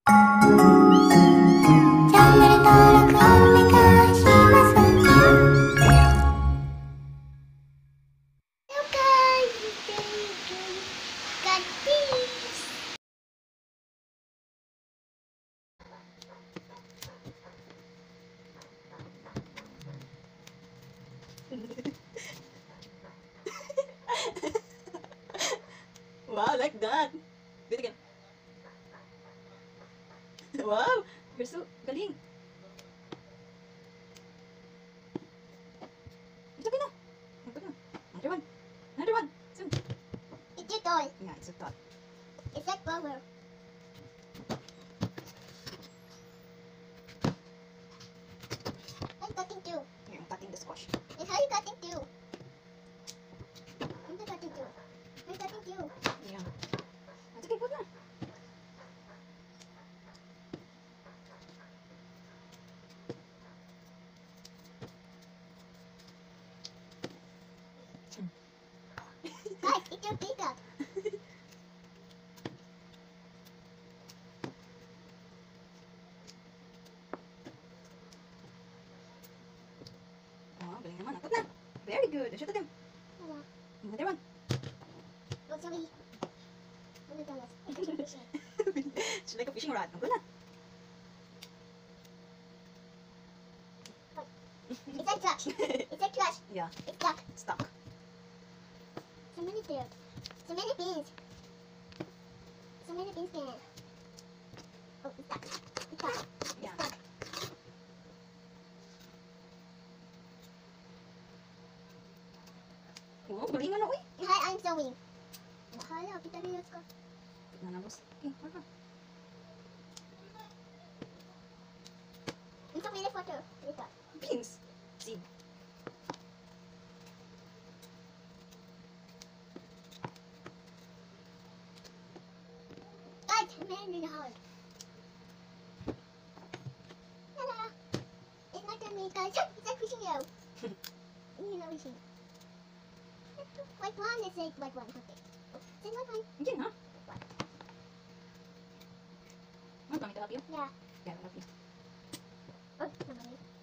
Wow, like that. Do it again. Wow, you're so galing. It's okay na. Okay na. Another one. Another one. Soon. It's your toy. Yeah, it's a thought. It's like rubber. I'm cutting too. Here, I'm cutting the squash. It's how you cutting too. I'm not cutting too. I'm cutting too. Yeah. It's okay, put na. Guys, it's your pickup. Oh, galing naman. Put na. Very good. Shoot at him. Wala. Another one. Oh, sorry. Ano tayo? It's like a fishing rod. Go na. It's like trash. It's like trash. Yeah, It's stuck. stuck. So many there. So many pins. So many pins there. Oh, it's stuck. It's stuck. Yeah. Stuck. Oh, galingan na, uy. Hi, I'm sewing. Hala, kita rin ko. Put na na, boss. Okay, hold on. It's so many photo. Dito. Beans. Seed. Guys, I'm really hard. Tada! It's not gonna make guys. It's like fishing arrow. You know fishing. White one, let's say white one. Okay. Say white one. Again, ha? Want me to help you? Yeah. Yeah, I'll help you. Oh, somebody.